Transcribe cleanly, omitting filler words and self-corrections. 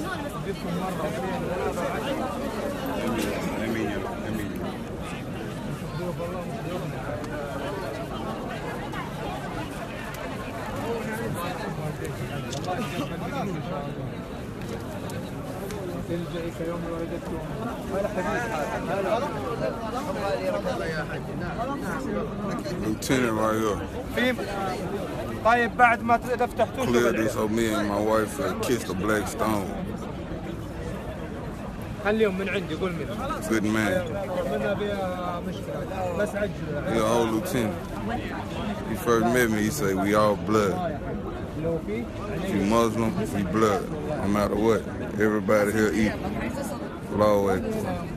Lieutenant right here. طيب بعد ما تفتحتوا Cleared this so me and my wife kissed the black stone. خليهم من عندي قول من. Good man. منها بيها مشكلة بس عجل. He a whole lieutenant. He first met me, he said we all blood. If you Muslim, we blood. No matter what. Everybody here equal. Will always.